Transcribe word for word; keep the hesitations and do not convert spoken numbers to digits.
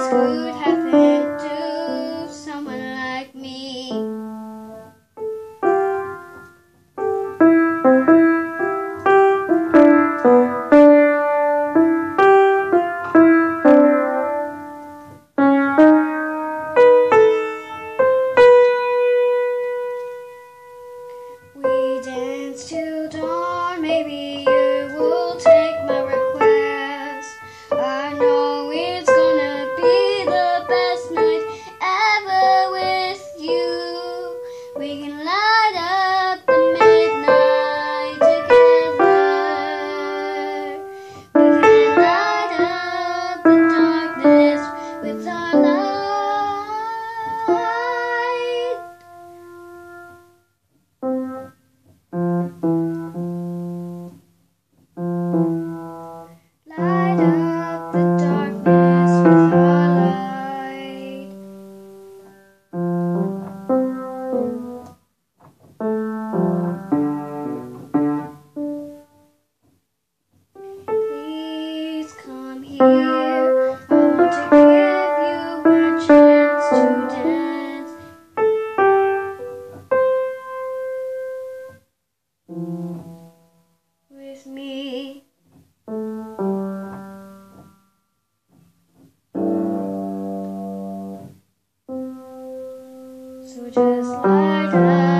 could happen to someone like me. We dance till dawn, maybe you will take my request. I know it's gonna be the best night ever with you. We can light up the midnight together. We can light up the darkness with our light. Light up the darkness with our light. Please come here. I want to give you my chance to dance. With me. So just light up.